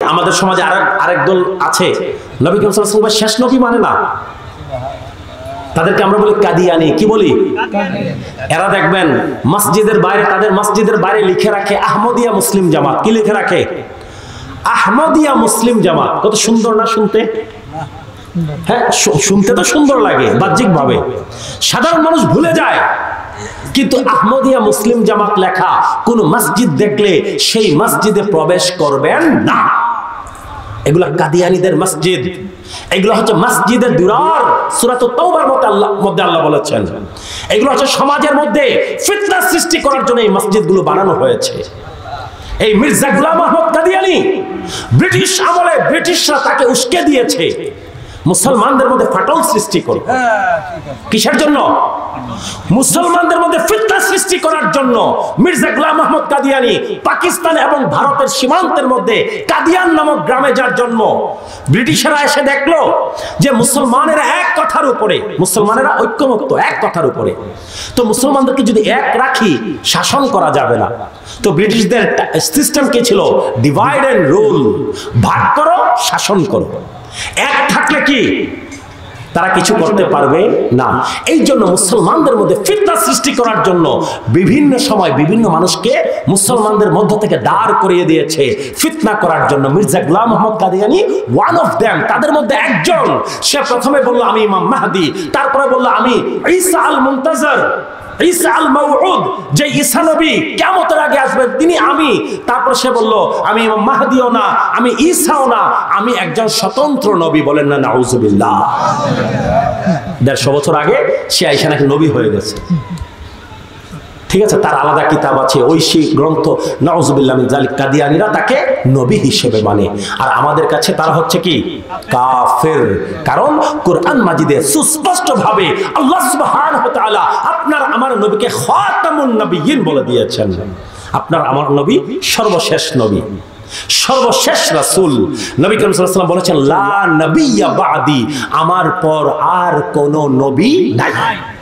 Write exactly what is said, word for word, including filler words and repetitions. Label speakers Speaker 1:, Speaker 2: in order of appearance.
Speaker 1: আমাদের সমাজে আরেক আরেক দল আছে, নবী করিম সাল্লাল্লাহু আলাইহি ওয়াসাল্লাম শেষ নবী মানে না, তাদেরকে আমরা বলি কাদিয়ানি। কি বলি? এরা দেখবেন মসজিদের বাইরে, তাদের মসজিদের বাইরে লিখে রাখে আহমদিয়া মুসলিম জামাত। কি লিখে রাখে? আহমদিয়া মুসলিম জামাত। কত সুন্দর না শুনতে? হ্যাঁ, শুনতে তো সুন্দর লাগে বাহ্যিক ভাবে, সাধারণ মানুষ ভুলে যায়। কিন্তু আহমদিয়া মুসলিম জামাত লেখা কোন মসজিদ দেখলে সেই মসজিদে প্রবেশ করবেন না। এগুলা কাদিয়ানীদের মসজিদ, এগুলো হচ্ছে মসজিদের দুরার। সূরাতুত তাওবার মধ্যে আল্লাহ মধ্যে আল্লাহ বলেছেন এগুলো হচ্ছে সমাজের মধ্যে ফিতনা সৃষ্টি করার জন্য এই মসজিদগুলো বানানো হয়েছে। এই মির্জা গোলাম আহমদ কাদিয়ানী ব্রিটিশ আমলে ব্রিটিশরা তাকে উস্কে দিয়েছে মুসলমানদের মধ্যে ফাটল সৃষ্টি করে। কিসের জন্য? মুসলমানদের মধ্যে ফিতনা সৃষ্টি করার জন্য। মির্জা গোলাম আহমদ কাদিয়ানী পাকিস্তান এবং ভারতের সীমান্তের মধ্যে কাদিয়ান নামক গ্রামে যার জন্ম, ব্রিটিশরা এসে দেখলো যে মুসলমানেরা এক কথার উপরে, মুসলমানেরা ঐক্যমত্য এক কথার উপরে, তো মুসলমানদেরকে যদি এক রাখি শাসন করা যাবে না। তো ব্রিটিশদের সিস্টেম কি ছিল? ডিভাইড এন্ড রুল, ভাগ করো শাসন করো। এক থাকলে কি তারা কিছু করতে পারবে না। এই জন্য মুসলমানদের মধ্যে ফিতনা সৃষ্টি করার জন্য বিভিন্ন সময় বিভিন্ন মানুষকে মুসলমানদের মধ্য থেকে দাঁড় করিয়ে দিয়েছে ফিতনা করার জন্য। Mirza Ghulam Ahmad Qadiani one of them, তাদের মধ্যে একজন। সে প্রথমে বলল আমি ইমাম মাহদি, তারপরে বলল আমি ঈসা আল মুনতাজার, ঈসা আল মাউউদ, যে ঈসা নবী কিয়ামতের আগে আসবেন তিনি আমি। তারপর সে বলল আমি ইমাম মাহদিও না, আমি ঈসাও না, আমি একজন স্বতন্ত্র নবী। বলেন না নাউজুবিল্লাহ। দেড়শো বছর আগে সে আইসা নাকি নবী হয়ে গেছে। ঠিক আছে, তার আলাদা কিতাব আছে, ঐশী গ্রন্থ। নাউজুবিল্লাহ মিন যালিক। কাদিয়ানীরা তাকে নবী হিসেবে মানে, আর আমাদের কাছে তারা হচ্ছে কি? কাফের। কারণ কোরআন মাজিদে সুস্পষ্ট ভাবে আল্লাহ সুবহানাহু ওয়া তাআলা আপনার আমার নবীকে খাতামুন নবিয়্যিন বলে দিয়েছেন। আপনার আমার নবী সর্বশেষ নবী, সর্বশেষ রাসূল। নবী করিম সাল্লাল্লাহু আলাইহি ওয়াসাল্লাম বলেছেন লা নবিয়্যা বাদি, আমার পর আর কোন নবী নাই।